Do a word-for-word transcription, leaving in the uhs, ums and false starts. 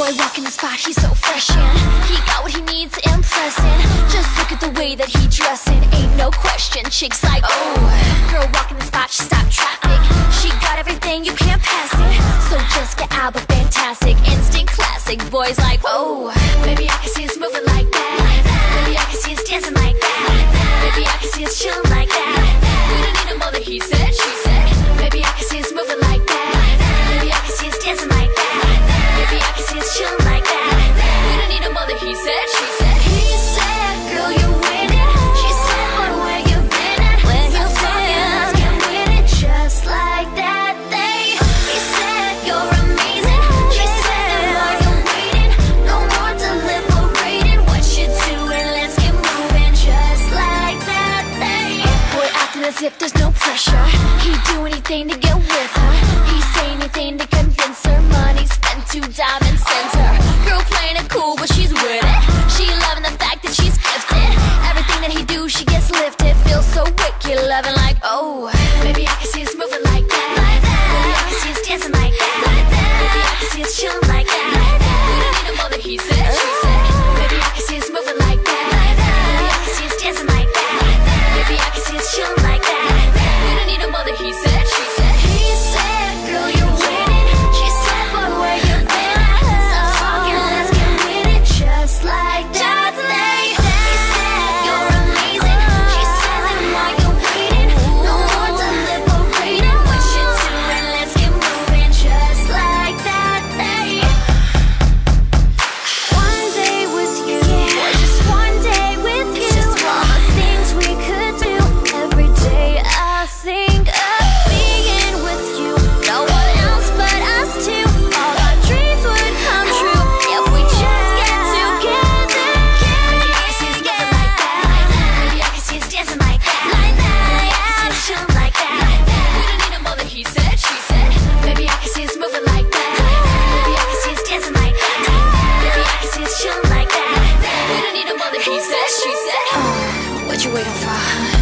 boy walking the spot, he's so fresh and he got what he needs to impress and just look at the way that he dressin', ain't no question. Chicks like, oh, girl walking the spot, she stopped traffic. She got everything, you can't pass it. So just get out, but fantastic, instant classic. Boys like, oh, baby I can see us moving like that. Baby I can see us dancing like that. Baby I can see us chillin' like that. We don't need no more than he said, she said. Baby I can see us moving like that. Baby I can see us dancing like that. Baby I can see us chillin' like that. We don't need no more than he said, she said. He said, girl you're winning. She said, but where you been at? Where you been? Let's get with it just like that. They, he said, you're amazing. She said, why you waiting? No more deliberating. What you doing? Let's get moving just like that. They, boy acting as if there's no pressure. He'd do anything to get with her. He'd say anything to convince her. Money spent to diamond center. Girl playing it cool, but she's with it. She loving the fact that she's gifted. Everything that he do, she gets lifted. Feels so wicked, loving like, oh, baby I can see us moving like that. Baby I can see us dancing like that. Baby I can see us chilling like that. We don't need no more than he said, she said. Baby I can see us moving like that. Baby I can see us dancing like that. Baby I can see us chilling like that. We don't need no more than he said, she said. He said, girl you're winning. She said, but where you been at? Stop talking, let's get with it just like that. They, he said, you're amazing. She said, then why you waiting? No more deliberating. What you doing? Let's get moving just like that. They, one day with you, or just one day with you. Just all the things we could do. Every day I think of being with you. No one else but us two. All our dreams would come true if we just get together. Baby I can see us moving like that. Baby I can see us dancing like that. Baby I can see us chilling like that. We don't need no more than he said, she said. Baby I can see us moving like that. Baby I can see us dancing like that. Baby I can see us chilling like that. We don't need no more than he said, she said. What you waiting for?